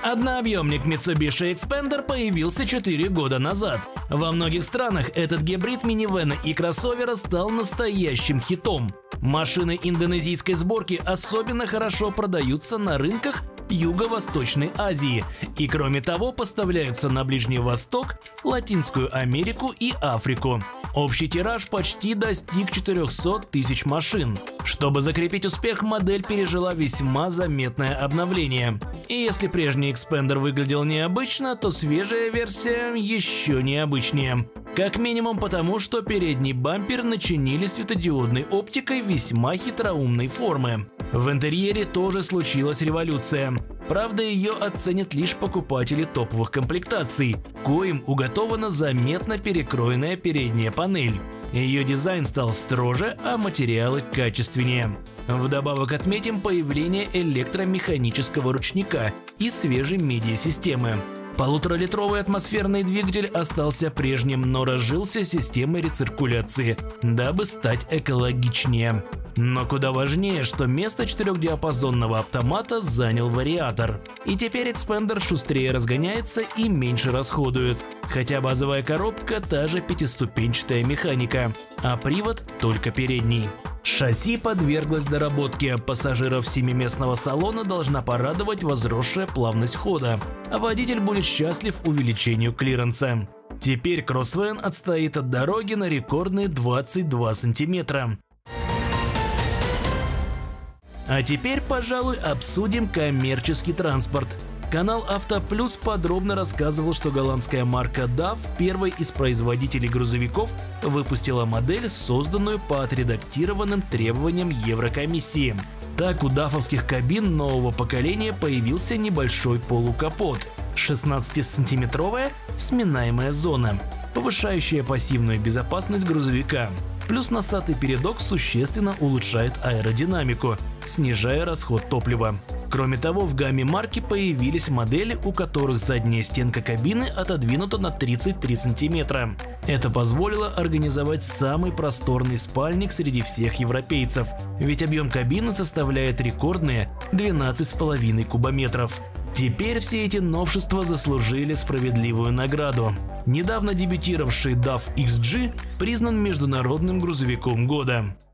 Однообъемник Mitsubishi Xpander появился 4 года назад. Во многих странах этот гибрид минивэна и кроссовера стал настоящим хитом. Машины индонезийской сборки особенно хорошо продаются на рынках Юго-Восточной Азии и, кроме того, поставляются на Ближний Восток, Латинскую Америку и Африку. Общий тираж почти достиг 400 тысяч машин. Чтобы закрепить успех, модель пережила весьма заметное обновление. И если прежний Xpander выглядел необычно, то свежая версия еще необычнее. Как минимум потому, что передний бампер начинили светодиодной оптикой весьма хитроумной формы. В интерьере тоже случилась революция. Правда, ее оценят лишь покупатели топовых комплектаций, коим уготована заметно перекроенная передняя панель. Ее дизайн стал строже, а материалы качественнее. Вдобавок отметим появление электромеханического ручника и свежей медиасистемы. 1,5-литровый атмосферный двигатель остался прежним, но разжился системой рециркуляции, дабы стать экологичнее. Но куда важнее, что место четырехдиапазонного автомата занял вариатор. И теперь Xpander шустрее разгоняется и меньше расходует. Хотя базовая коробка та же пятиступенчатая механика, а привод только передний. Шасси подверглось доработке, пассажиров семиместного салона должна порадовать возросшая плавность хода, а водитель будет счастлив увеличению клиренса. Теперь кроссвэн отстоит от дороги на рекордные 22 сантиметра. А теперь, пожалуй, обсудим коммерческий транспорт. Канал Автоплюс подробно рассказывал, что голландская марка DAF, первой из производителей грузовиков, выпустила модель, созданную по отредактированным требованиям Еврокомиссии. Так, у дафовских кабин нового поколения появился небольшой полукапот, 16-сантиметровая сминаемая зона, повышающая пассивную безопасность грузовика. Плюс носатый передок существенно улучшает аэродинамику, снижая расход топлива. Кроме того, в гамме марки появились модели, у которых задняя стенка кабины отодвинута на 33 сантиметра. Это позволило организовать самый просторный спальник среди всех европейцев, ведь объем кабины составляет рекордные 12,5 кубометров. Теперь все эти новшества заслужили справедливую награду. Недавно дебютировавший DAF XG признан международным грузовиком года.